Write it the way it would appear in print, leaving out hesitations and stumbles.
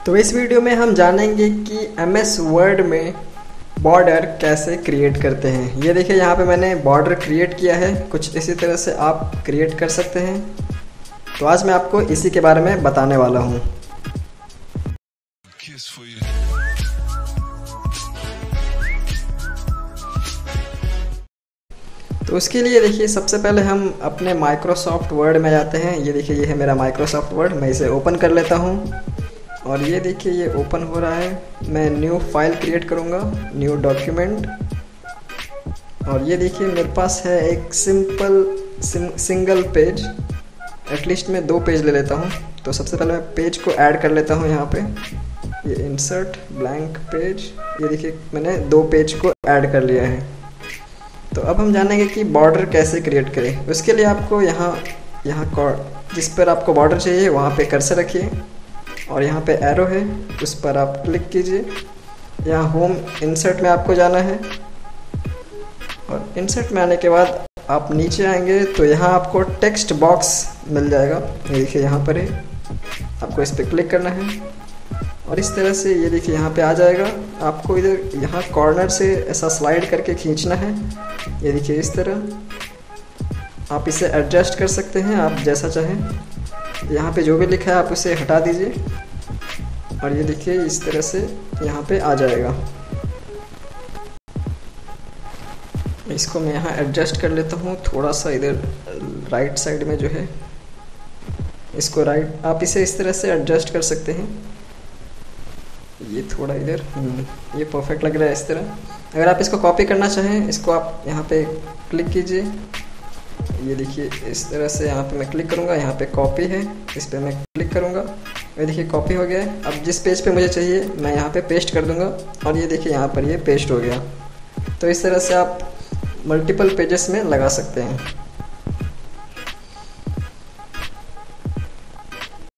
तो इस वीडियो में हम जानेंगे कि MS वर्ड में बॉर्डर कैसे क्रिएट करते हैं। ये देखिए यहाँ पे मैंने बॉर्डर क्रिएट किया है, कुछ इसी तरह से आप क्रिएट कर सकते हैं। तो आज मैं आपको इसी के बारे में बताने वाला हूँ। तो उसके लिए देखिए सबसे पहले हम अपने माइक्रोसॉफ्ट वर्ड में जाते हैं। ये देखिए ये है मेरा माइक्रोसॉफ्ट वर्ड, मैं इसे ओपन कर लेता हूँ और ये देखिए ये ओपन हो रहा है। मैं न्यू फाइल क्रिएट करूँगा, न्यू डॉक्यूमेंट, और ये देखिए मेरे पास है एक सिंगल पेज। एटलीस्ट मैं 2 पेज ले लेता हूँ। तो सबसे पहले मैं पेज को ऐड कर लेता हूँ यहाँ पे, ये इंसर्ट ब्लैंक पेज। ये देखिए मैंने 2 पेज को ऐड कर लिया है। तो अब हम जानेंगे कि बॉर्डर कैसे क्रिएट करें। उसके लिए आपको यहाँ जिस पर आपको बॉर्डर चाहिए वहाँ पे कर्सर रखिए और यहाँ पे एरो है, उस पर आप क्लिक कीजिए। यहाँ होम इंसर्ट में आपको जाना है और इंसर्ट में आने के बाद आप नीचे आएंगे तो यहाँ आपको टेक्स्ट बॉक्स मिल जाएगा। ये देखिए यहाँ पर है, आपको इस पर क्लिक करना है और इस तरह से ये देखिए यहाँ पे आ जाएगा। आपको इधर यहाँ कॉर्नर से ऐसा स्लाइड करके खींचना है। ये देखिए इस तरह आप इसे एडजस्ट कर सकते हैं आप जैसा चाहें। यहाँ पे जो भी लिखा है आप उसे हटा दीजिए और ये देखिए इस तरह से यहाँ पे आ जाएगा। इसको मैं यहाँ एडजस्ट कर लेता हूँ थोड़ा सा, इधर राइट साइड में जो है इसको राइट, आप इसे इस तरह से एडजस्ट कर सकते हैं। ये थोड़ा इधर ये परफेक्ट लग रहा है इस तरह। अगर आप इसको कॉपी करना चाहें, इसको आप यहाँ पे क्लिक कीजिए। ये देखिए इस तरह से यहाँ पे मैं क्लिक करूँगा, यहाँ पे कॉपी है, इस पे मैं क्लिक करूँगा। ये देखिए कॉपी हो गया है। अब जिस पेज पे मुझे चाहिए मैं यहाँ पे पेस्ट कर दूँगा और ये देखिए यहाँ पर ये पेस्ट हो गया। तो इस तरह से आप मल्टीपल पेजेस में लगा सकते हैं।